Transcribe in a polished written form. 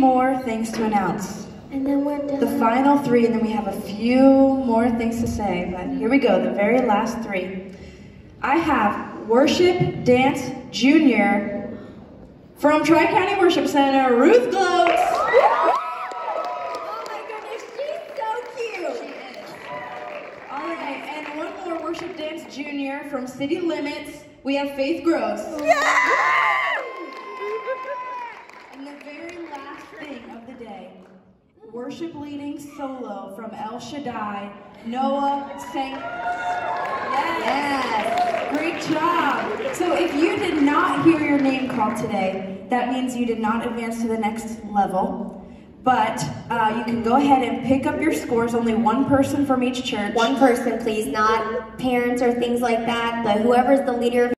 more things to announce. And then we're done. The final 3, and then we have a few more things to say, but here we go, the very last 3. I have Worship Dance Junior from Tri-County Worship Center, Ruth Glokes. Oh my goodness, she's so cute. She is. All right, and one more Worship Dance Junior from City Limits, we have Faith Gross. And the very last thing of the day, worship leading solo from El Shaddai, Noah Sank. Yes, great job. So if you did not hear your name called today, that means you did not advance to the next level. But you can go ahead and pick up your scores, only one person from each church. One person, please, not parents or things like that, but whoever's the leader of